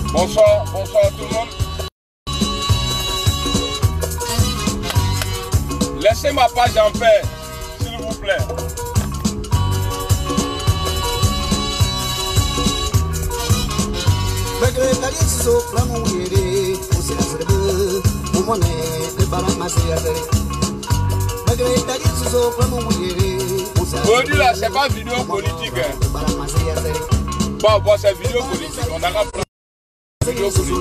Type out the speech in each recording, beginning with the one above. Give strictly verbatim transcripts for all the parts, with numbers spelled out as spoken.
Bonsoir, bonsoir à tout le monde. Laissez ma page en paix, s'il vous plaît. Aujourd'hui là, c'est pas vidéo politique. Hein. Bon, bon, c'est vidéo politique. On a rappelé vidéo politique.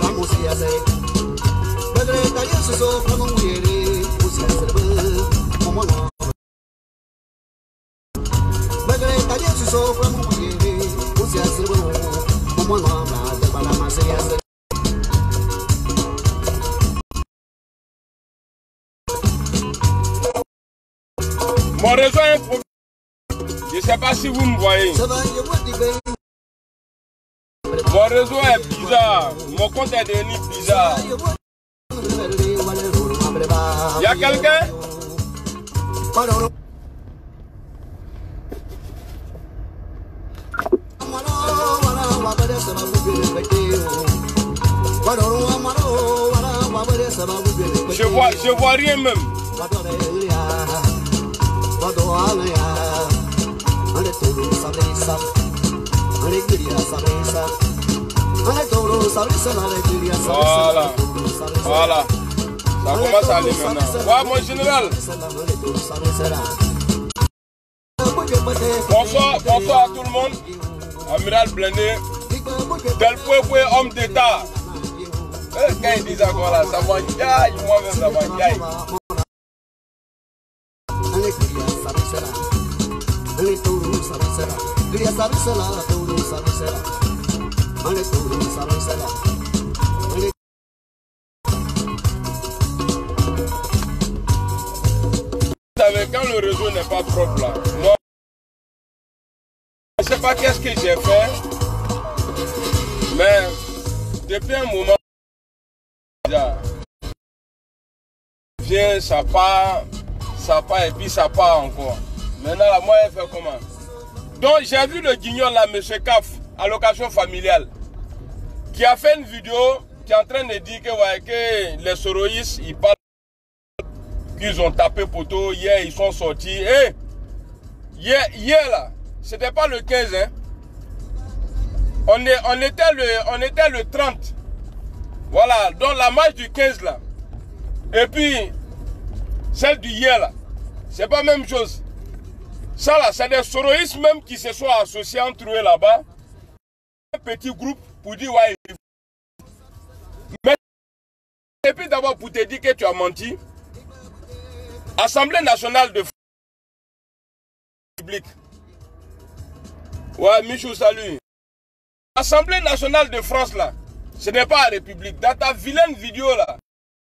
Mon réseau a un problème. Je ne sais pas si vous me voyez. Mon réseau est bizarre. Mon compte est devenu bizarre. Il y a quelqu'un? Je vois, je vois rien même. Voilà, voilà. Ça commence à aller maintenant. Ouais, mon général. Bonsoir, bonsoir à tout le monde. Amiral Blindé. Del Pueblo, homme d'État. Quand ils disent encore là, ça va y moi-même ça va y Vous savez, quand le réseau n'est pas propre là, moi, je ne sais pas qu'est-ce que j'ai fait, mais depuis un moment, vient, ça part, ça part et puis ça part encore. Maintenant, là, moi, elle fait comment? Donc, j'ai vu le guignol là, M. Caf, allocation familiale, qui a fait une vidéo qui est en train de dire que, ouais, que les soroïstes, ils parlent qu'ils ont tapé poteau. Hier, ils sont sortis. Et hier, hier là, c'était pas le quinze, hein. On, est, on, était le, on était le trente. Voilà, donc la marche du quinze là. Et puis, celle du hier là, c'est pas la même chose. Ça là, c'est des soroïstes même qui se sont associés entre eux là-bas. Un petit groupe pour dire ouais. Mais, et puis d'abord pour te dire que tu as menti. Assemblée nationale de République. Ouais, Michou, salut. Assemblée nationale de France là, ce n'est pas la République. Dans ta vilaine vidéo là,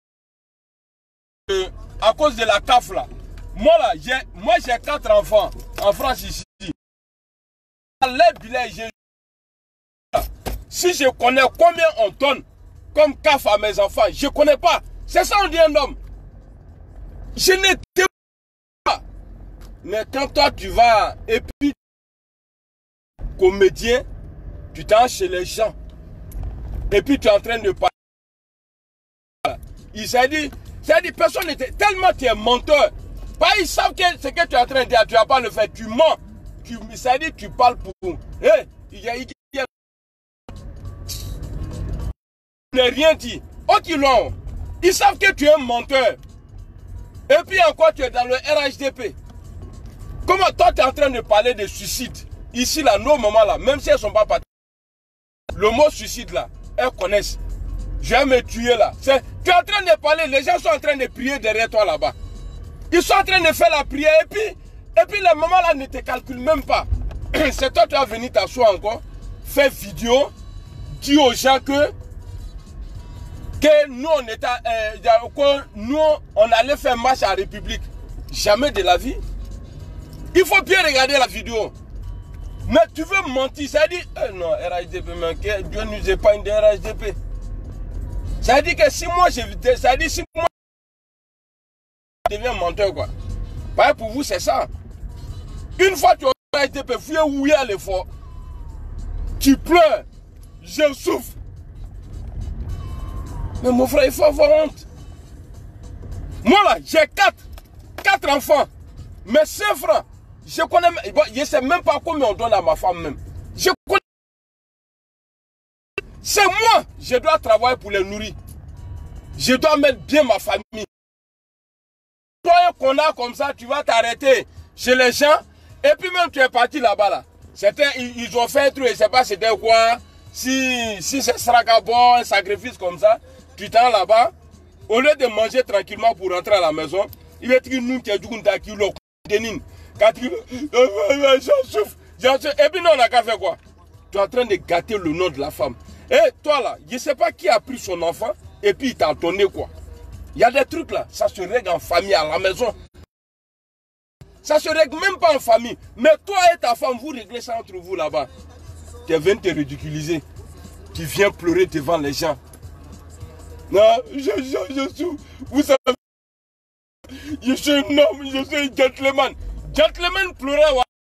euh, à cause de la C A F là, moi là, j'ai moi j'ai quatre enfants en France ici. Les billets, j'ai si je connais combien on donne comme C A F à mes enfants, je ne connais pas. C'est ça on dit un homme. Je n'étais pas. Mais quand toi tu vas et puis comédien, tu t'en chez les gens. Et puis tu es en train de parler. Il s'est dit, c'est dit, personne n'était tellement tu es menteur. Pas ils savent que ce que tu es en train de dire, tu vas pas le faire, tu mens. Tu, il s'est dit, tu parles pour. Hé, il y a, il y a, il n'a rien dit. Oh, qu'ils l'ont. Ils savent que tu es un menteur. Et puis encore, tu es dans le R H D P. Comment toi, tu es en train de parler de suicide? Ici, là, nos mamans, là, même si elles ne sont pas parties, le mot suicide, là, elles connaissent. Je vais me tuer, là. Tu es en train de parler, les gens sont en train de prier derrière toi, là-bas. Ils sont en train de faire la prière, et puis, et puis les mamans, là, ne te calculent même pas. C'est toi, tu vas venir t'asseoir encore, faire vidéo, dire aux gens que que nous, on était, euh, que nous, on allait faire marche à la République. Jamais de la vie. Il faut bien regarder la vidéo. Mais tu veux mentir, ça dit, euh, non, R H D P, mais Dieu ne nous épargne de R H D P. Ça dit que si moi, je, ça dit si moi, je deviens menteur, quoi. Pareil pour vous, c'est ça. Une fois que tu as R H D P, fouillé où il y a l'effort, tu pleures, je souffre. Mais mon frère, il faut avoir honte. Moi là, j'ai quatre, quatre enfants. Mes cinq francs, je connais, je ne sais même pas combien on donne à ma femme même. Je connais. C'est moi, je dois travailler pour les nourrir. Je dois mettre bien ma famille. Toi, un connard comme ça, tu vas t'arrêter chez les gens. Et puis même, tu es parti là-bas. Là. Certains, ils, ils ont fait un truc, je ne sais pas c'était quoi. Si, si ce sera bon, un sacrifice comme ça, tu t'en là-bas. Au lieu de manger tranquillement pour rentrer à la maison, il va te dire, nous, tu es du coup, tu quand tu j'en souffre, j'en souffre. Et puis non, on n'a qu'à faire quoi? Tu es en train de gâter le nom de la femme. Et toi là, je ne sais pas qui a pris son enfant et puis il t'a donné quoi. Il y a des trucs là, ça se règle en famille à la maison. Ça se règle même pas en famille. Mais toi et ta femme, vous réglez ça entre vous là-bas. Tu viens te ridiculiser. Tu viens pleurer devant les gens. Non, je, je, je suis... Vous savez... Je suis un homme, je suis un gentleman. Gentleman pleurait. Ouais.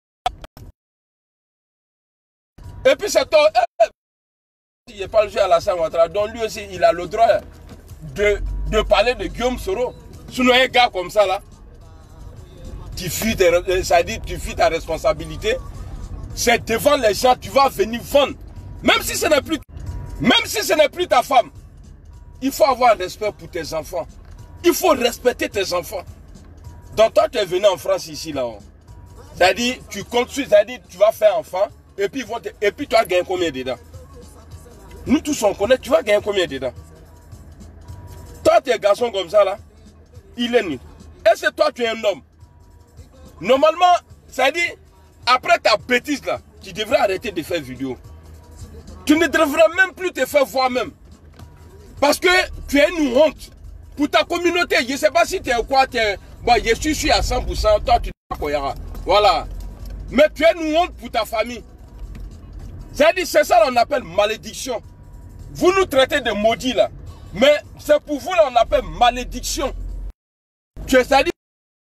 Et puis c'est toi... Il n'est pas le jeu à la Saint-Ouattara. Donc lui aussi, il a le droit de, de parler de Guillaume Soro. Sinon, un gars comme ça là, tu fuis, tes, ça dit, tu fuis ta responsabilité. C'est devant les gens, tu vas venir vendre. Même si ce n'est plus, même si ce n'est plus ta femme, il faut avoir respect pour tes enfants. Il faut respecter tes enfants. Donc toi, tu es venu en France ici là. C'est-à-dire, tu comptes sur, c'est-à-dire, tu vas faire enfant, et puis, ils vont te, et puis tu vas gagner combien dedans? Nous tous on connaît, tu vas gagner combien dedans? Toi, tu es un garçon comme ça là, il est nul. Et c'est toi, tu es un homme. Normalement, c'est-à-dire, après ta bêtise là, tu devrais arrêter de faire vidéo. Tu ne devrais même plus te faire voir même. Parce que tu es une honte pour ta communauté. Je ne sais pas si tu es quoi, tu es... Bon, je suis sûr à cent pour cent, toi tu es Koyara. Voilà. Mais tu es une honte pour ta famille. C'est-à-dire, c'est ça qu'on appelle malédiction. Vous nous traitez de maudits là. Mais c'est pour vous là, on appelle malédiction. Tu es, c'est-à-dire...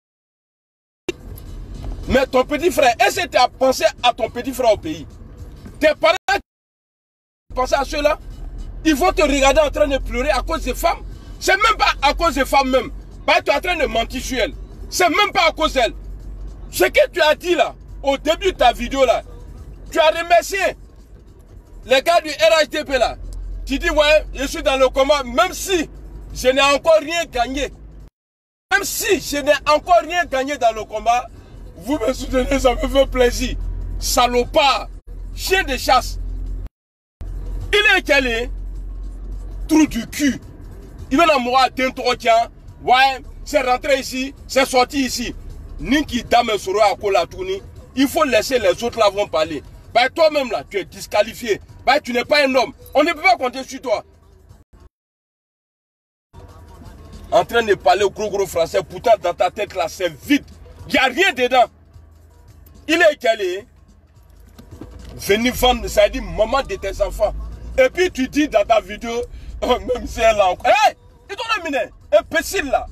Mais ton petit frère, est-ce que tu as pensé à ton petit frère au pays? Tes parents, pensé à ceux-là, ils vont te regarder en train de pleurer à cause des femmes. C'est même pas à cause des femmes même. Bah, tu es en train de mentir sur elles. C'est même pas à cause d'elles. Ce que tu as dit là, au début de ta vidéo là, tu as remercié les gars du R H D P là. Tu dis ouais, je suis dans le combat, même si je n'ai encore rien gagné. Même si je n'ai encore rien gagné dans le combat, vous me soutenez, ça me fait plaisir. Salopard, chien de chasse. Il est calé, trou du cul. Il va dans moi d'un entretien. Ouais, c'est rentré ici, c'est sorti ici. Ninki dame soro à kola tourni. Il faut laisser les autres là vont parler. Bah toi-même là, tu es disqualifié. Bah tu n'es pas un homme. On ne peut pas compter sur toi. En train de parler au gros gros français, pourtant dans ta tête là c'est vide. Il n'y a rien dedans. Il est calé. Venir vendre, ça veut dire maman de tes enfants. Et puis tu dis dans ta vidéo, oh, même si elle a encore. Hé, hey, ils t'ont amené, imbécile là.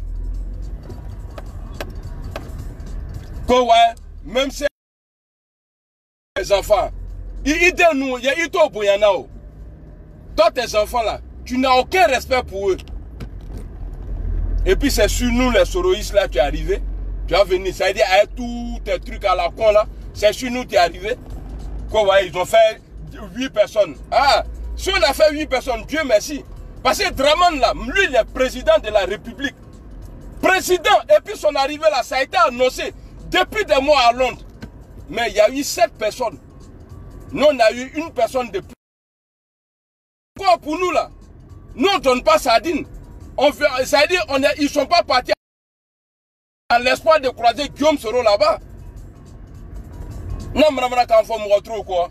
Quoi, ouais, même si les enfants, ils disent nous, il y a Ito Boyanao. Toi, tes enfants là, tu n'as aucun respect pour eux. Et puis c'est sur nous les soroïstes là, tu es arrivé. Tu as venu, ça veut dire avec tous tes trucs à la con là, c'est sur nous tu es arrivé. Quoi, ouais, ils ont fait huit personnes. Ah, si on a fait huit personnes, Dieu merci. Parce que Draman là, lui il est président de la République. Président, et puis son arrivée là, ça a été annoncé depuis des mois à Londres. Mais il y a eu sept personnes. Nous on a eu une personne de plus. Quoi pour nous là? Nous on ne donne pas sardine. On fait, ça veut dire, on est, ils ne sont pas partis dans l'espoir de croiser Guillaume Soro là-bas. Non, mais quand on me retrouve quoi?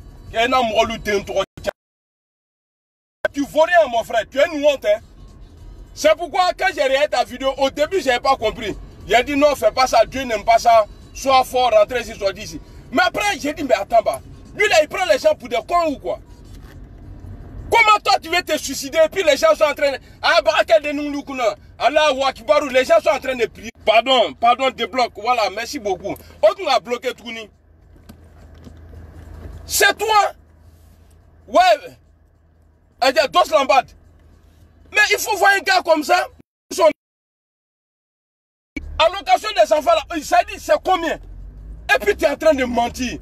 Tu vaux rien, mon frère. Tu es une honte. Hein? C'est pourquoi, quand j'ai regardé ta vidéo, au début, je n'avais pas compris. J'ai dit non, fais pas ça. Dieu n'aime pas ça. Sois fort, rentrez ici, sois d'ici. Mais après, j'ai dit, mais attends, bah. Lui, là, il prend les gens pour des cons ou quoi? Comment toi, tu veux te suicider et puis les gens sont en train de... Ah, bah, de nous, Allah, Wakibaru, les gens sont en train de prier. Pardon, pardon, débloque. Voilà, merci beaucoup. On a bloqué tout. C'est toi. Ouais. Dos Lambad. Mais il faut voir un gars comme ça. Son allocation des enfants là, il s'est dit c'est combien? Et puis tu es en train de mentir.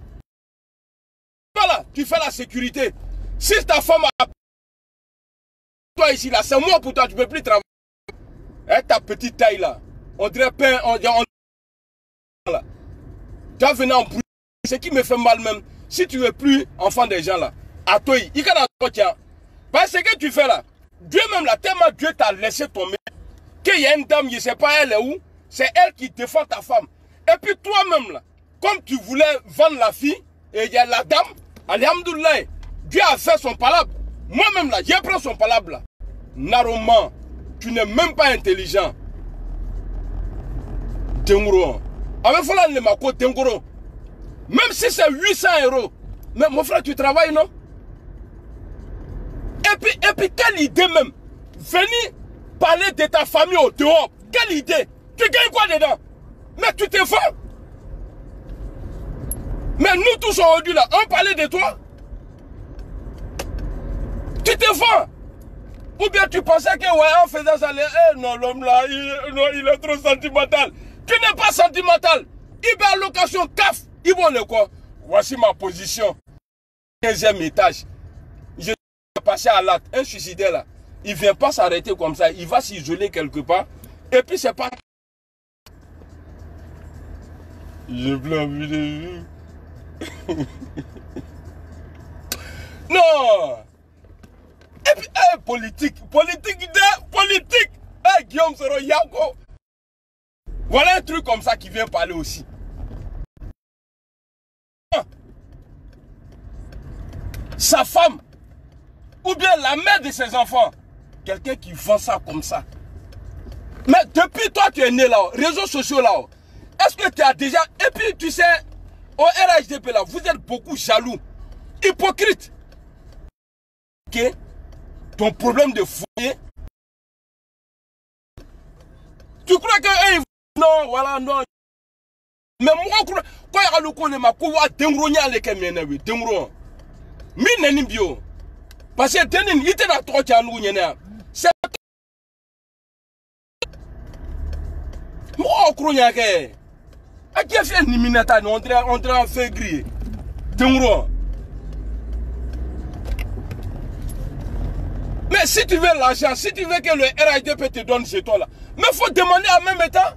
Voilà, tu fais la sécurité. Si ta femme a... Toi ici là, c'est moi pour toi, tu ne peux plus travailler. Avec ta petite taille là, on dirait pain, on dirait... On... Là. Tu vas venir en bruit. Ce qui me fait mal même, si tu ne veux plus enfant des gens là, à toi, il y a un parce que tu fais là, Dieu même là, tellement Dieu t'a laissé tomber, qu'il y a une dame, je ne sais pas elle est où, c'est elle qui défend ta femme. Et puis toi-même là, comme tu voulais vendre la fille, et il y a la dame, alhamdoulilah, Dieu a fait son palabre. Moi-même là, j'ai pris son palabre là. Naroman, tu n'es même pas intelligent. Tengoro. Avec Fola Lemako, Tengoro. Même si c'est huit cents euros. Mais mon frère, tu travailles, non? Et puis, et puis, quelle idée même? Venir parler de ta famille au dehors. Quelle idée? Tu gagnes quoi dedans? Mais tu te fais. Mais nous tous aujourd'hui là, on parlait de toi. Tu te fais. Ou bien tu pensais que ouais, en faisant ça, les... eh, non, l'homme là, il, non, il est trop sentimental. Tu n'es pas sentimental. Il va à location, caf. Ils vont le quoi? Voici ma position. quinzième étage. Je suis passé à l'acte. Un suicidaire là. Il ne vient pas s'arrêter comme ça. Il va s'isoler quelque part. Et puis c'est pas... J'ai plus envie de vivre. Non. Et puis, eh, politique. Politique de... Politique. Eh, Guillaume Soro Yako. Voilà un truc comme ça qui vient parler aussi. Sa femme, ou bien la mère de ses enfants, quelqu'un qui vend ça comme ça. Mais depuis toi tu es né là, réseaux sociaux là, est-ce que tu as déjà... Et puis tu sais, au R H D P là, vous êtes beaucoup jaloux, hypocrite. Ok, ton problème de foyer, tu crois que... Hey, non, voilà, non. Mais moi, quand il y a le coup de ma cour, il y a des gens mi neni bio parce que tenin ite na to cha nu nyene c'est mo okru nya ke a qui fait ni minata on dirait on dirait en fait griller tengro. Mais si tu veux l'argent, si tu veux que le R H D P te donne chez toi là, mais faut demander en même temps.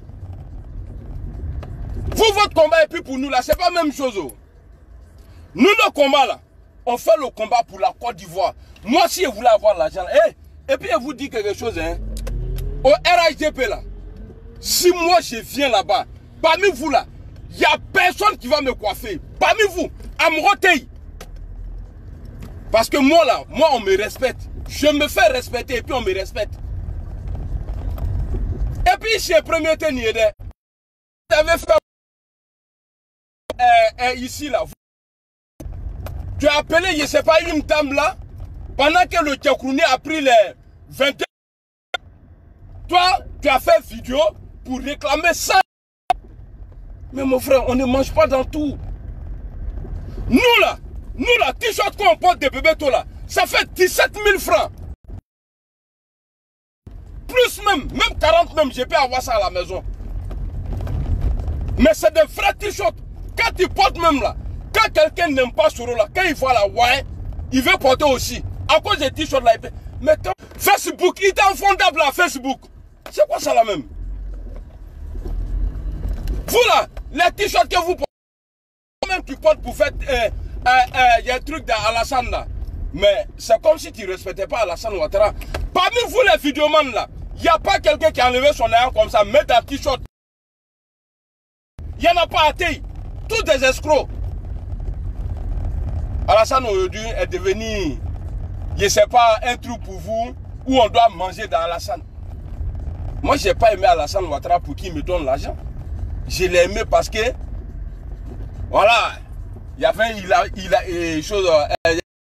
Vous votre combat et puis pour nous là c'est pas la même chose. Nous nos combats là, on fait le combat pour la Côte d'Ivoire. Moi, si je voulais avoir l'argent, hey, et puis je vous dis quelque chose, hein, au R H D P là, si moi je viens là-bas, parmi vous là, il n'y a personne qui va me coiffer. Parmi vous, à Mrotei. Parce que moi là, moi on me respecte. Je me fais respecter et puis on me respecte. Et puis chez Premier Téniede, tu avais fait euh, euh, ici là. Tu as appelé, je ne sais pas, une dame là, pendant que le Tchakrouni a pris les vingt et un. Toi, tu as fait vidéo pour réclamer ça. Mais mon frère, on ne mange pas dans tout. Nous là, nous là, t-shirt qu'on porte des bébés tôt là, ça fait dix-sept mille francs. Plus même, même quarante même, je peux avoir ça à la maison. Mais c'est des vrais t-shirts. Quand tu portes même là, quand quelqu'un n'aime pas ce rôle là, quand il voit la ouais, il veut porter aussi. À cause des t-shirts là, mais quand Facebook, il est infondable là, Facebook. C'est quoi ça là même? Vous là, les t-shirts que vous portez, même tu portes pour faire, il euh, euh, euh, y a un truc d'Alassane là. Mais c'est comme si tu ne respectais pas Alassane Ouattara. Parmi vous les vidéomans là, il n'y a pas quelqu'un qui a enlevé son air comme ça, met un t-shirt. Il n'y en a pas à thé. Tous des escrocs. Alassane aujourd'hui est devenu, je ne sais pas, un truc pour vous où on doit manger dans Alassane. Moi, je n'ai pas aimé Alassane Ouattara pour qu'il me donne l'argent. Je l'ai aimé parce que, voilà, il y avait, il a, il a, et chose, euh,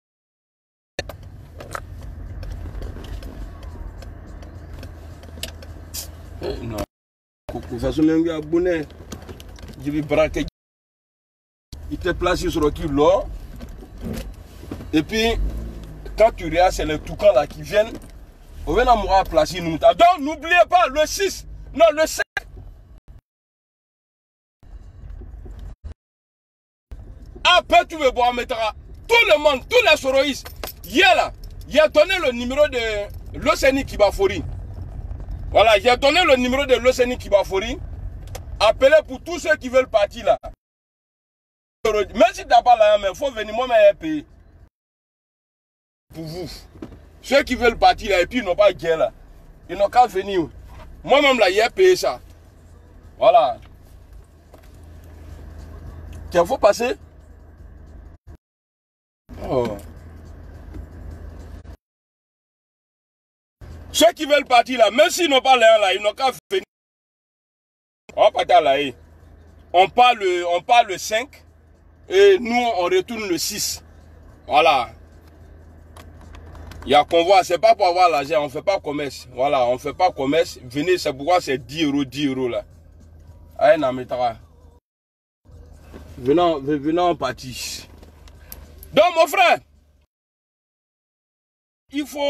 non. De toute façon, même abonné, je vais braquer. Il te place sur le cul là. Et puis, quand tu regardes, c'est les toucans là qui viennent. On va nous placer nous. Donc n'oubliez pas le six, non le sept. Après tu veux boire mettre tout le monde, tous les soroïstes. Hier là, il a donné le numéro de l'Océanie Kibafori. Voilà, j'ai donné le numéro de l'Océanie Kibafori. Appelez pour tous ceux qui veulent partir là. Même si tu n'as pas là, il faut venir, moi, mais payer. Pour vous. Ceux qui veulent partir là, et puis ils n'ont pas de guerre là. Ils n'ont qu'à venir. Moi-même là, j'ai payé ça. Voilà. Il faut passer. Oh. Ceux qui veulent partir là, même s'ils n'ont pas l'air là, ils n'ont qu'à venir. On part là. On part le, on part le cinq et nous on retourne le six. Voilà. Il y a convoi, c'est pas pour avoir l'argent, on fait pas commerce. Voilà, on fait pas commerce. Venez, c'est pourquoi c'est dix euros, dix euros là. Allez, Nametara. Venons, venons partir. Donc mon frère, il faut...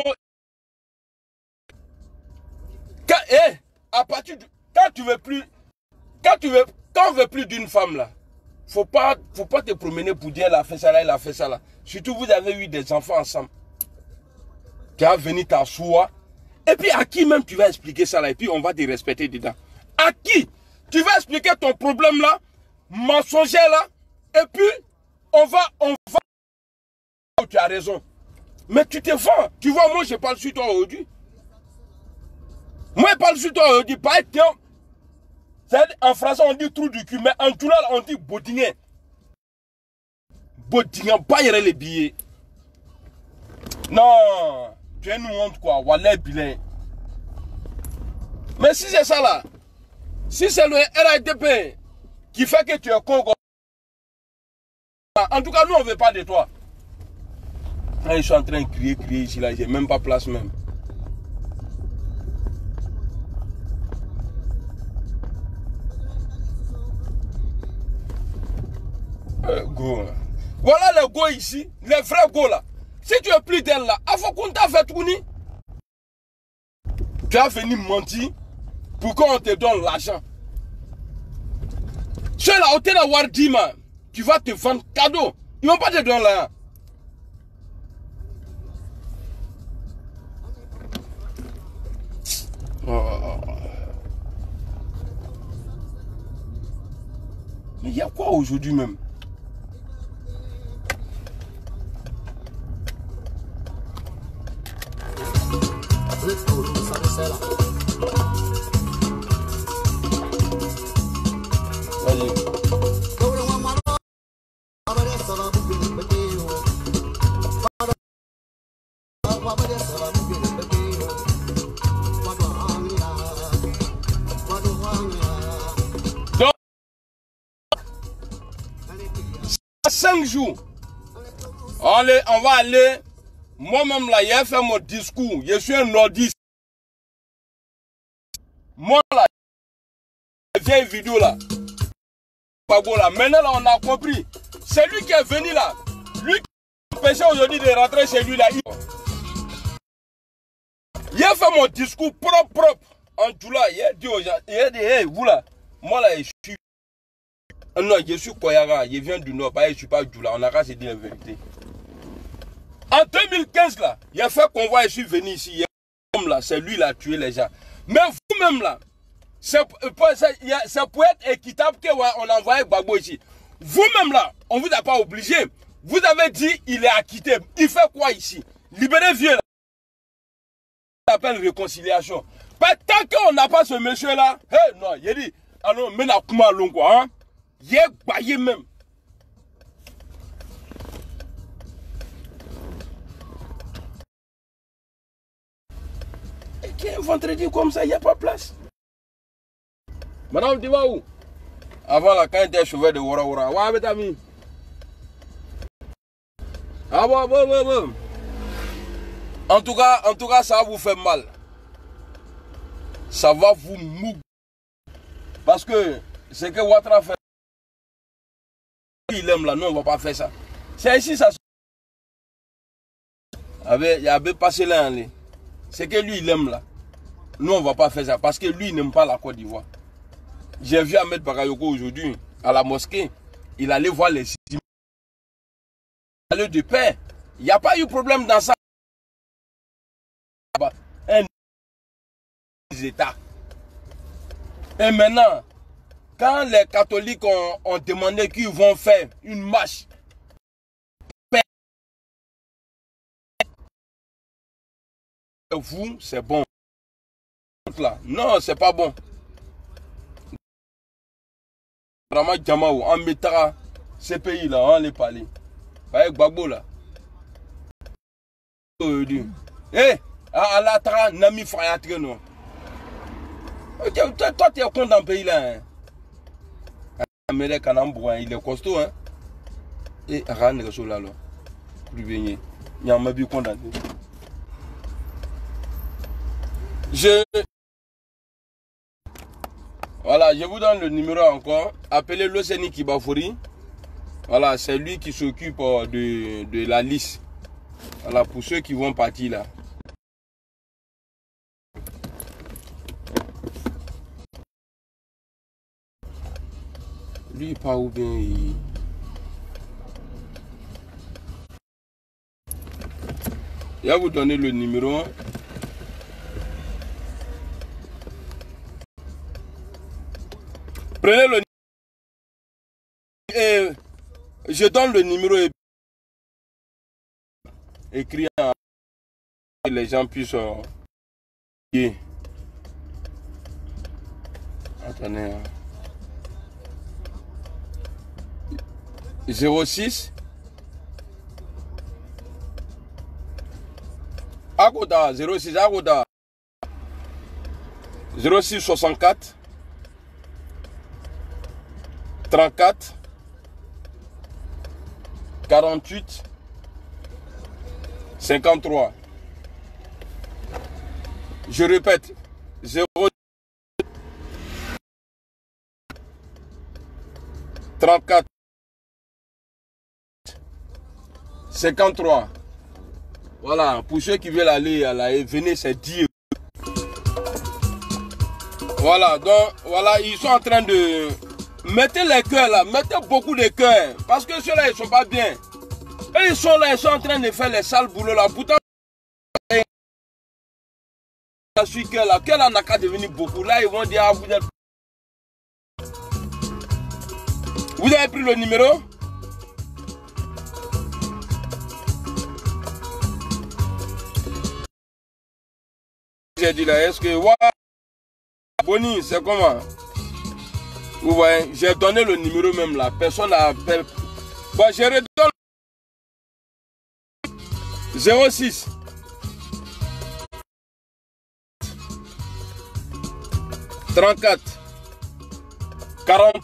Quand, eh, à partir de... Quand tu veux plus... Quand tu veux... Quand on veut plus d'une femme là, faut pas, faut pas te promener pour dire elle a fait ça là, elle a fait ça là. Surtout vous avez eu des enfants ensemble. Tu vas venir t'asseoir. Et puis à qui même tu vas expliquer ça là, et puis on va te respecter dedans. À qui tu vas expliquer ton problème là, mensonger là, et puis on va, on va... Oh, tu as raison. Mais tu te vends. Tu vois, moi je parle sur toi aujourd'hui. Moi je parle sur toi aujourd'hui. Pas être... En français on dit trou du cul, mais en tout là on dit bodingen. Bodingen, pas y les billets. Non, tu es nous honte quoi, wallet bilan. Mais si c'est ça là, si c'est le R A D P qui fait que tu es con, en tout cas nous on veut pas de toi. Là, je suis en train de crier, crier ici là, j'ai même pas place même. Euh, go. Voilà les go ici, les vrais go là. Si tu es plus d'elle là, il faut qu'on t'a fait tourner. Tu as venu mentir pour qu'on te donne l'argent. Ceux-là, au télé Wardima, tu vas te vendre cadeau. Ils ne vont pas te donner là. Oh. Mais il y a quoi aujourd'hui même? Donc, cinq jours, on, les, on va aller. Moi-même là, j'ai fait mon discours. Je suis un nordiste. Moi là, vieille vidéo là. Maintenant là, on a compris. C'est lui qui est venu là. Lui qui a empêché aujourd'hui de rentrer chez lui là. Il a fait mon discours propre, propre. En tout là, il a dit aux gens, il a dit, hey, vous là, moi là, je suis... Non, je suis Koyaga, je viens du Nord, je ne suis pas du là, on a qu'à se dire la vérité. En deux mille quinze là, il a fait convoi, je suis venu ici, c'est lui qui a tué les gens. Mais vous-même là, c'est pour être équitable qu'on a envoyé Gbagbo ici. Vous-même là, on ne vous a pas obligé. Vous avez dit il est acquitté. Il fait quoi ici? Libérez vieux là. Ça s'appelle réconciliation. Mais tant qu'on n'a pas ce monsieur là, hey, non, il dit, alors, mais la kuma long quoi, hein? Il est baillé même. Et qu'un vendredi comme ça, il n'y a pas place. Madame, tu vas où? Avant là, quand il était chauffeur de Wara Wara, ouais, avec ami. Ah bon, bon, bon, bon. En tout cas, en tout cas, ça va vous faire mal. Ça va vous mou. Parce que c'est que Ouattara fait. Il aime là, non, on ne va pas faire ça. C'est ici, ça. Il y avait passé là, c'est que lui, il aime là. Nous, on ne va pas faire ça parce que lui, il n'aime pas la Côte d'Ivoire. J'ai vu Ahmed Bakayoko aujourd'hui à la mosquée. Il allait voir les imams. Il allait de paix. Il n'y a pas eu de problème dans ça. Un État. Et maintenant, quand les catholiques ont, ont demandé qu'ils vont faire une marche, vous, c'est bon. Non, c'est pas bon. Vraiment, Djamaou, en mettra ces pays-là, on les parler. Avec Gbagbo là. Eh, à la tra, Nami Frayatre, non. Toi, tu es contre dans le pays là. Hein? Il est costaud, hein. Et Aran est là, là. Plus bien. Il y a un peu condamné. Je... Voilà, je vous donne le numéro encore. Appelez Loseni Kibafouri. Voilà, c'est lui qui s'occupe de, de la liste. Voilà, pour ceux qui vont partir là. Lui, il part où bien il... Je vais vous donner le numéro. Prenez le numéro. Et je donne le numéro et écrit à que les gens puissent. Euh... Attendez. zéro six Agoda zéro six Agoda zéro six soixante-quatre trente-quatre quarante-huit cinquante-trois. Je répète, zéro trente-quatre cinquante-trois. Voilà, pour ceux qui veulent aller à la venez, c'est dix. Voilà, donc voilà, ils sont en train de mettez les cœurs là, mettez beaucoup de cœurs. Parce que ceux-là, ils sont pas bien. Et ils sont là, ils sont en train de faire les sales boulots là. Pourtant, je suis cœur là, cœur là n'a qu'à devenir beaucoup. Là, ils vont dire, ah, vous êtes... Vous avez pris le numéro? J'ai dit là, est-ce que... Wow, Boni, c'est comment? Vous voyez, j'ai donné le numéro même là. Personne n'a appelé. Bon, je redonne. zéro six trente-quatre quarante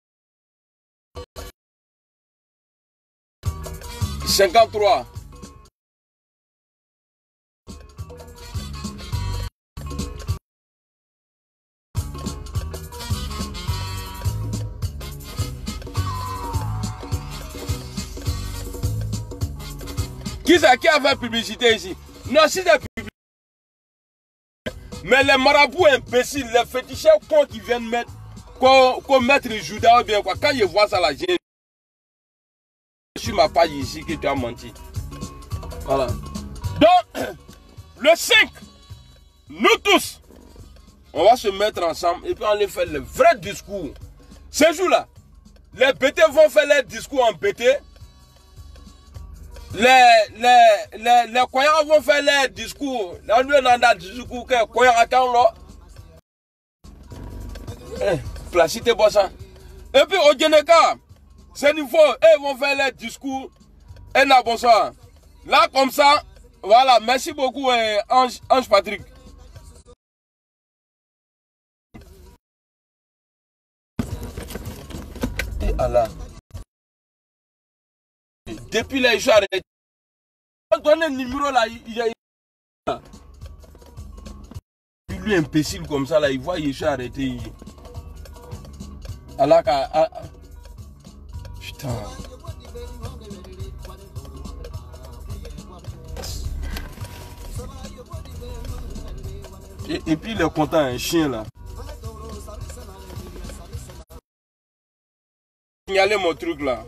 cinquante-trois. Qui c'est qui a fait publicité ici? Non, si c'est publicité. Mais les marabouts imbéciles, les féticheurs cons qui viennent mettre, comme mettre Judas ou bien quoi, quand ils voient ça là, j'ai sur ma page ici que tu as menti. Voilà. Donc, le cinq, nous tous, on va se mettre ensemble et puis on va faire le vrai discours. Ce jour-là, les bêtés vont faire leur discours en bêté. Les, les, les, les croyants vont faire leur discours. Là, nous, on a des discours que les croyants attendent là. Eh, placité bossa. Et puis, au Généka, c'est niveau, ils vont faire leur discours. Et là, bonsoir. Là, comme ça, voilà, merci beaucoup, eh, Ange, Ange Patrick. Et Allah. Depuis là, je suis arrêté. On donne un numéro là, il y a. Lui, imbécile comme ça là, il voit, je suis arrêté. Allah, ah, ah. Putain. Et, et puis il est content, un chien là. Signaler mon truc là.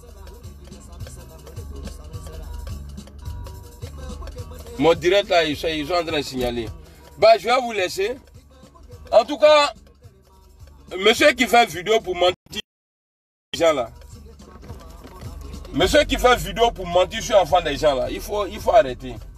Mon direct là, ils sont, ils sont en train de signaler. Bah, je vais vous laisser. En tout cas, monsieur qui fait vidéo pour mentir les gens là. Monsieur qui fait vidéo pour mentir sur l'enfant des gens là, il faut, il faut arrêter.